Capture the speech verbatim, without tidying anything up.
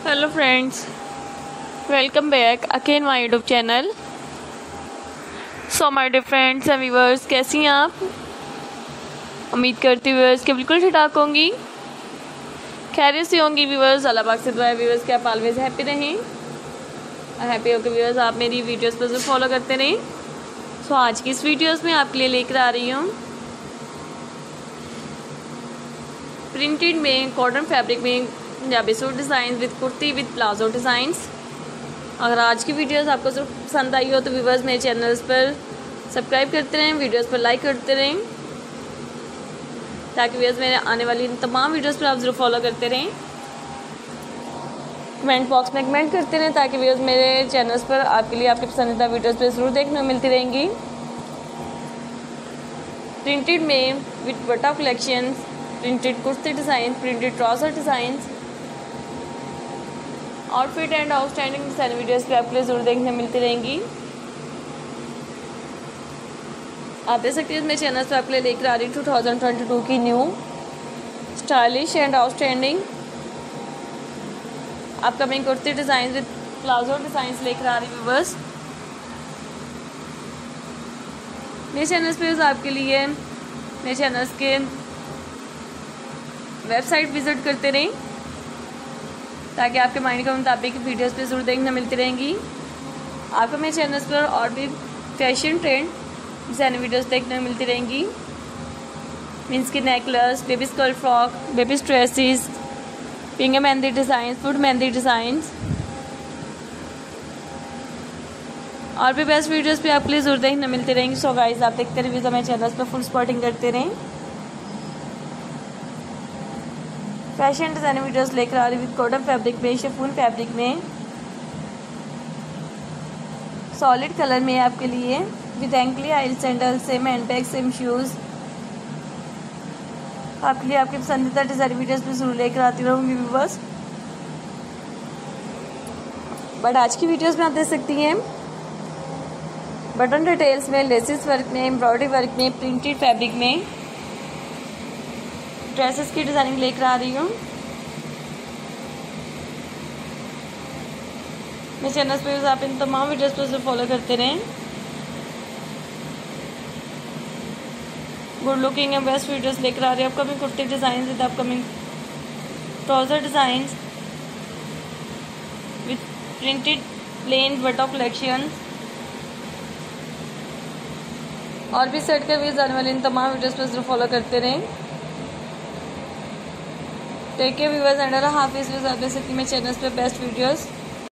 Hello friends, welcome back again my YouTube channel. So my dear friends and viewers, कैसी हैं आप? उम्मीद करती हूँ व्यूअर्स के बिल्कुल ठीक ठाक होंगी, खैरियत से होंगी व्यूअर्स। अल्लाह पाक से दुआ है व्यूअर्स कि आप ऑलवेज हैप्पी रहें, हैप्पी होकर व्यूअर्स आप मेरी वीडियोस पर जरूर फॉलो करते रहें। सो आज की इस वीडियोस में आपके लिए लेकर आ रही हूँ प्रिंटेड में कॉटन फैब्रिक में Punjabi suit design with kurti with palazzo designs. अगर आज की वीडियोस आपको जरूर पसंद आई हो तो व्यूअर्स मेरे चैनल्स पर सब्सक्राइब करते रहें, वीडियोस पर लाइक करते रहें, ताकि व्यूअर्स मेरे आने वाली तमाम वीडियोस पर आप ज़रूर फॉलो करते रहें। कमेंट बॉक्स में कमेंट करते रहें ताकि व्यूअर्स मेरे चैनल्स पर आपके लिए आपकी पसंदीदा वीडियोस पर ज़रूर देखने को मिलती रहेंगी। प्रिंटेड में विद बटा collection, printed kurti design, printed trouser designs, outfit and outstanding design videos पे आपके लिए ज़रूर देखने मिलती रहेंगी। आप देख सकते हैं मेरे चैनल पर आपके लिए लेकर आ रही टू थाउजेंड ट्वेंटी टू की new stylish and outstanding upcoming kurti design with palazzo designs लेकर आ रही व्यूअर्स मेरे चैनल्स पे। आपके लिए मेरे चैनल्स के वेबसाइट विजिट करते रहें ताकि आपके माइंड के मुताबिक वीडियोस पे ज़रूर देखने मिलती रहेंगी। आपको मेरे चैनल्स पर और भी फैशन ट्रेंड डिज़ाइन वीडियोस देखने को मिलती रहेंगी। मीन्स की necklace, baby skirt frock, baby dresses, pink mehndi design, foot mehndi designs और भी बेस्ट वीडियोस पे आपके लिए ज़रूर देखने मिलती रहेंगी। सो गाइस, आप देखते रहिए मेरे चैनल्स पर फुल सपोर्टिंग करते रहें। फैशन डिज़ाइन वीडियोस लेकर आ रही विद कॉटन फैब्रिक में, शिफॉन फैब्रिक में, सॉलिड कलर में आपके लिए with ankle high sandal, same handbag, same shoes आपके लिए आपकी पसंदीदा डिज़ाइन वीडियोस भी जरूर लेकर आती रहूँगी व्यूअर्स। बट आज की वीडियोस में आप देख सकती हैं बटन डिटेल्स में, लेसिस वर्क में, एम्ब्रॉयडरी वर्क में, प्रिंटेड फैब्रिक में ड्रेसेस की डिज़ाइनिंग लेकर आ रही हूँ। मेरे चैनल पर आप इन तमाम वीडियोस पर फॉलो करते रहें। Good looking and best videos लेकर आ रही है। Upcoming kurti design with upcoming trouser design with printed plain बटा कलेक्शन और भी सेट कर भी आने वाले इन तमाम वीडियोस पर फॉलो करते रहें। टेक केयर व्यूअर्स एंड हाफिज़। आप देख सकती हैं मेरे चैनल्स पे बेस्ट वीडियोस।